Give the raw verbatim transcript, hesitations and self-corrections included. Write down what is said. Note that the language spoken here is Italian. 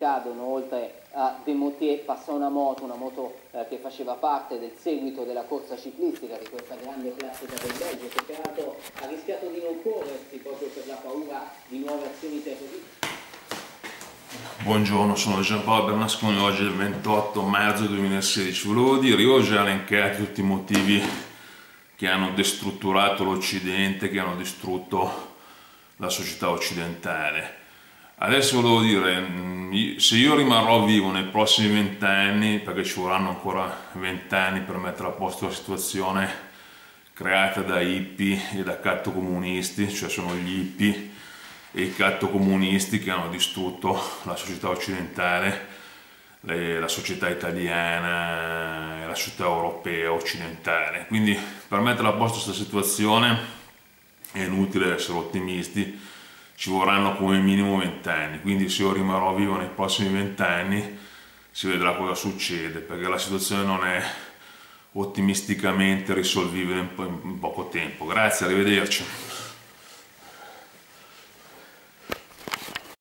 cadono, oltre a Demoté passa una moto, una moto eh, che faceva parte del seguito della corsa ciclistica di questa grande classica del Belgio, che peraltro ha rischiato di non corrersi proprio per la paura di nuove azioni terroristiche. Buongiorno, sono Gianpaolo Bernasconi, oggi è il ventotto marzo duemilasedici. Volevo dire, io ho già elencato tutti i motivi che hanno destrutturato l'Occidente, che hanno distrutto la società occidentale. Adesso volevo dire, se io rimarrò vivo nei prossimi vent'anni, perché ci vorranno ancora vent'anni per mettere a posto la situazione creata da hippie e da cattocomunisti, cioè sono gli hippie e i cattocomunisti che hanno distrutto la società occidentale, le, la società italiana e la società europea occidentale. Quindi per mettere a posto questa situazione è inutile essere ottimisti, ci vorranno come minimo vent'anni, quindi se io rimarrò vivo nei prossimi vent'anni si vedrà cosa succede, perché la situazione non è ottimisticamente risolvibile in, po in poco tempo. Grazie, arrivederci.